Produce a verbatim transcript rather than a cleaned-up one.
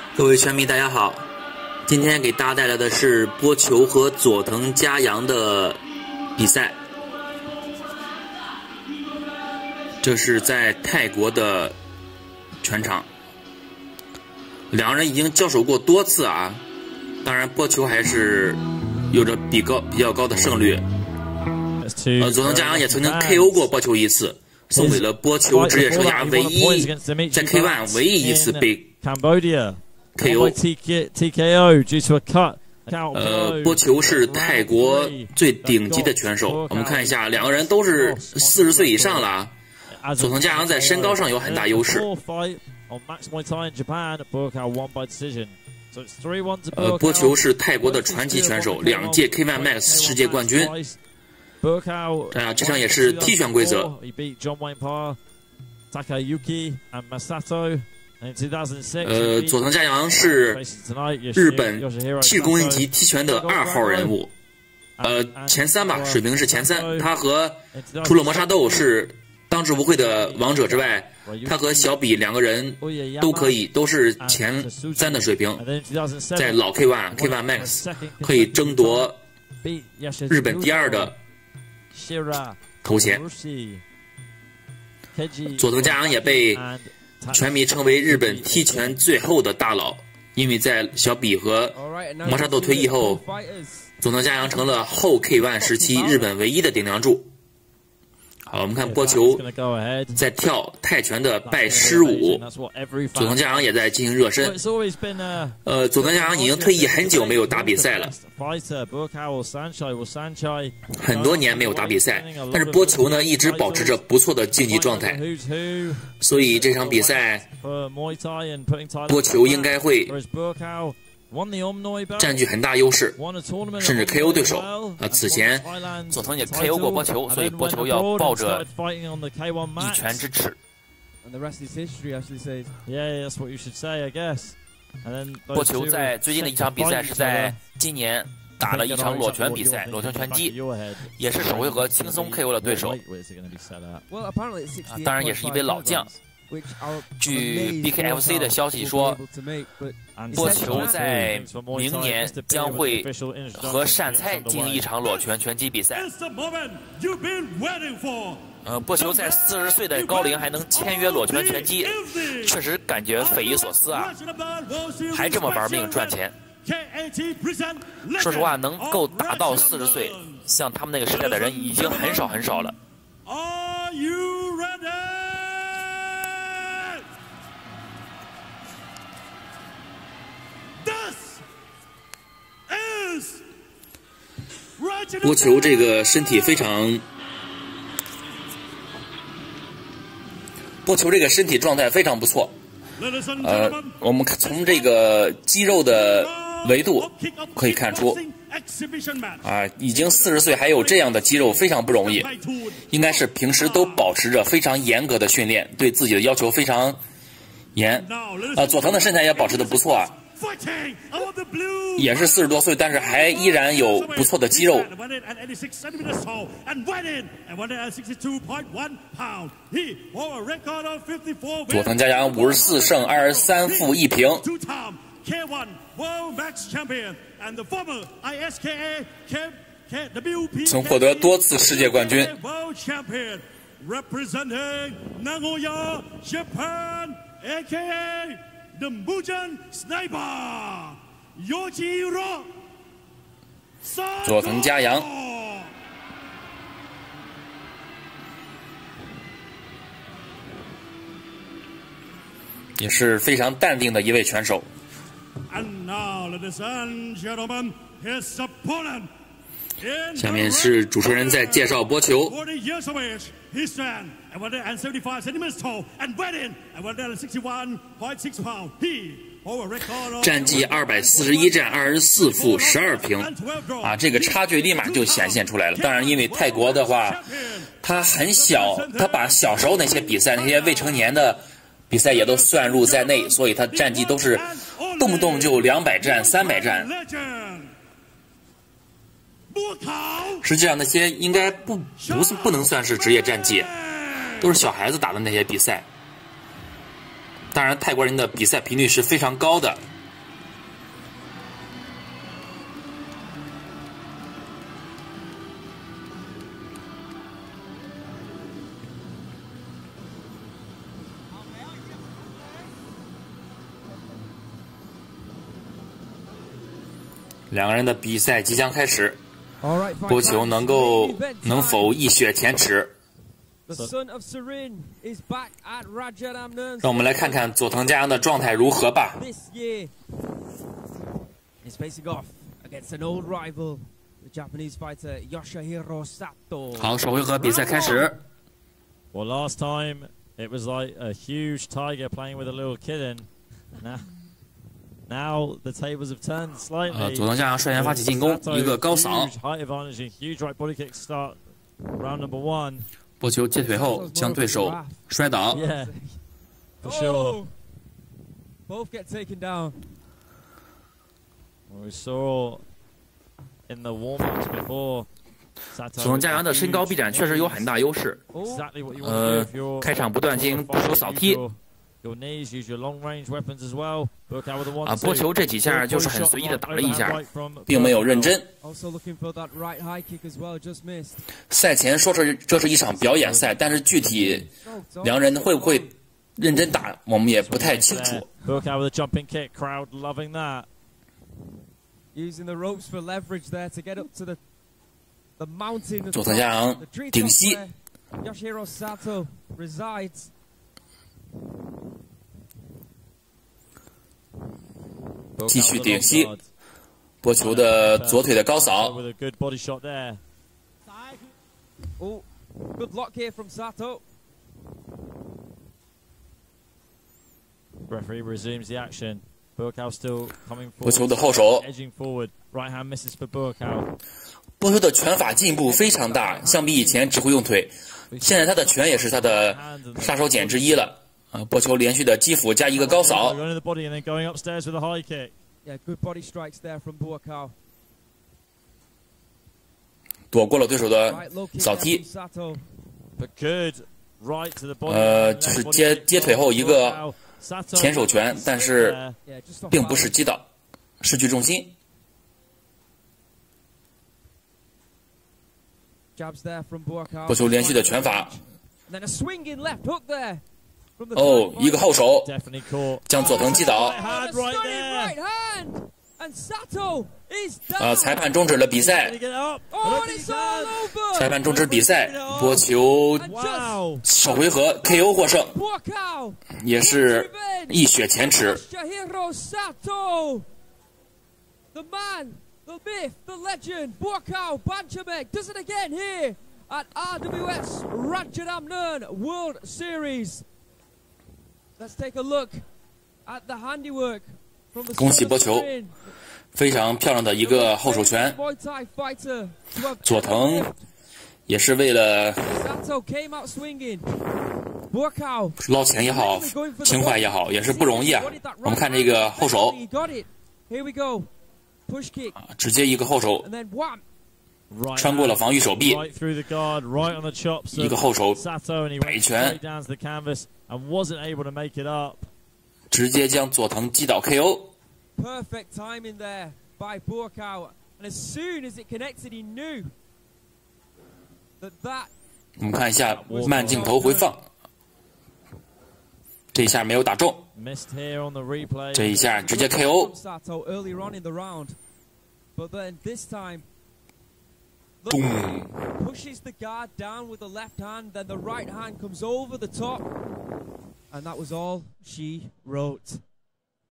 各位拳迷，大家好！今天给大家带来的是波球和佐藤嘉阳的比赛。这是在泰国的拳场，两人已经交手过多次啊。当然，波球还是有着比高比较高的胜率。呃，佐藤嘉阳也曾经 K O 过波球一次，送给了波球职业生涯唯一在 K 一 唯一一次被 K O。呃，波球是泰国最顶级的拳手。我们看一下，两个人都是四十岁以上了啊。佐藤嘉阳在身高上有很大优势。呃，波球是泰国的传奇拳手，两届 K 一 Max 世界冠军。啊，这场也是踢拳规则。呃，佐藤嘉阳是日本七十公斤级踢拳的二号人物，呃，前三吧，水平是前三。他和除了磨砂豆是当之无愧的王者之外，他和小比两个人都可以都是前三的水平，在老 K 一 K 一 Max 可以争夺日本第二的头衔。佐藤嘉阳也被拳迷称为日本踢拳最后的大佬，因为在小比和磨砂豆退役后，佐藤嘉阳成了后 K 一 时期日本唯一的顶梁柱。好，我们看波球在跳泰拳的拜师舞，佐藤嘉阳也在进行热身。呃，佐藤嘉阳已经退役很久没有打比赛了，很多年没有打比赛，但是波球呢一直保持着不错的竞技状态，所以这场比赛波球应该会占据很大优势，甚至 K O 对手。啊，此前佐藤也 K O 过波球，所以波球要抱着一拳之耻。波球在最近的一场比赛是在今年打了一场裸拳比赛，裸拳拳击，也是首回合轻松 K O 了对手。啊，当然也是一位老将。据 B K F C 的消息说，波球在明年将会和单菜进行一场裸拳拳击比赛。呃，波球在四十岁的高龄还能签约裸拳拳击，确实感觉匪夷所思啊！还这么玩命赚钱。说实话，能够打到四十岁，像他们那个时代的人已经很少很少了。波球这个身体非常，波球这个身体状态非常不错。呃，我们从这个肌肉的维度可以看出，啊，已经四十岁还有这样的肌肉非常不容易，应该是平时都保持着非常严格的训练，对自己的要求非常严。啊，佐藤的身材也保持得不错啊。也是四十多岁，但是还依然有不错的肌肉。佐藤嘉阳五十四胜二十三负一平，曾获得多次世界冠军。The Mujan Sniper, Yojiro 佐藤嘉阳也是非常淡定的一位拳手。下面是主持人在介绍波球。战绩二百四十一战二十四负十二平，啊，这个差距立马就显现出来了。当然，因为泰国的话，他很小，他把小时候那些比赛、那些未成年的比赛也都算入在内，所以他战绩都是动不动就两百战、三百战。实际上，那些应该不不是不能算是职业战绩，都是小孩子打的那些比赛。当然，泰国人的比赛频率是非常高的。 两个人的比赛即将开始，波球能够能否一雪前耻？让我们来看看佐藤嘉阳的状态如何吧。好，首回合比赛开始。 Well, last time it was like a huge tiger playing with a little kitten. Now, now the tables have turned slightly. 呃，佐藤嘉阳率先发起进攻，一个高扫。 Height advantage and huge right body kick start. Round number one. 波球接腿后将对手摔倒。 Yeah, for sure. Both get taken down. We saw in the warm-ups before. 佐藤嘉阳的身高臂展确实有很大优势。呃，开场不断进行手扫踢。啊，波球这几下就是很随意的打了一下，并没有认真。赛前说是这是一场表演赛，但是具体两人会不会认真打，我们也不太清楚。佐藤嘉阳顶膝，继续顶膝，波球的左腿的高扫。 Referee resumes the action. Buakaw still coming forward. 波球的后手 edging forward. Right hand misses for Buakaw. 波球的拳法进步非常大，相比以前只会用腿，现在他的拳也是他的杀手锏之一了。啊，波球连续的击斧加一个高扫。躲过了对手的扫踢。呃，就是接接腿后一个前手拳，但是并不是击倒，失去重心。波球连续的拳法。哦，一个后手将佐藤击倒。啊！裁判终止了比赛。裁判终止比赛，波球首回合 K O 获胜，也是一雪前耻。 The myth, the legend, Buakaw Banchamek does it again here at R W S Ratchadamnern World Series. Let's take a look at the handiwork from the 恭喜波球，非常漂亮的一个后手拳。佐藤也是为了捞钱也好，情怀也好，也是不容易啊。我们看这个后手。啊，直接一个后手穿过了防御手臂，一个后手摆拳，直接将佐藤击倒 K O。我们看一下慢镜头回放，这一下没有打中，这一下直接 K O。 But then this time, pushes the guard down with the left hand, then the right hand comes over the top, and that was all she wrote.